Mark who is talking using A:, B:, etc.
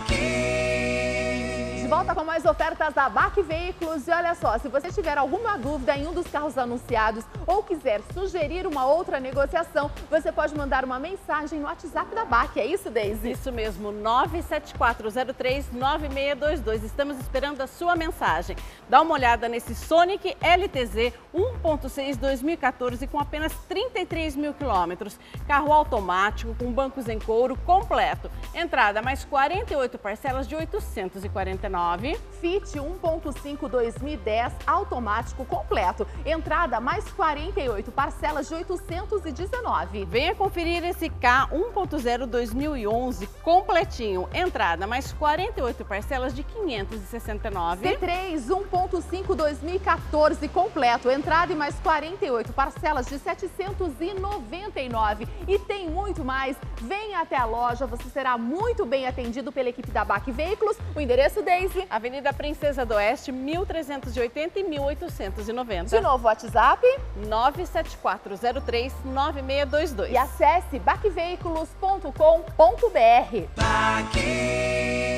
A: De volta com mais ofertas da BAC Veículos. E olha só, se você tiver alguma dúvida em um dos carros anunciados ou quiser sugerir uma outra negociação, você pode mandar uma mensagem no WhatsApp da BAC. É isso, Deise?
B: Isso mesmo, 974039622. Estamos esperando a sua mensagem. Dá uma olhada nesse Sonic LTZ 1.6 2014 com apenas 33 mil quilômetros. Carro automático com bancos em couro completo. Entrada mais 48 parcelas de 849.
A: Fit 1.5 2010 automático completo. Entrada mais 48 parcelas de 819.
B: Venha conferir esse K 1.0 2011 completinho. Entrada mais 48 parcelas de 569.
A: C3 1.5 2014 completo. Entrada e mais 48 parcelas de 799. E tem muito mais. Venha até a loja, você será muito bem atendido pela equipe da BAC Veículos. O endereço, Deise?
B: Avenida Princesa do Oeste, 1380 e 1890.
A: De novo, WhatsApp?
B: 974039622.
A: E acesse bacveículos.com.br.
C: BAC.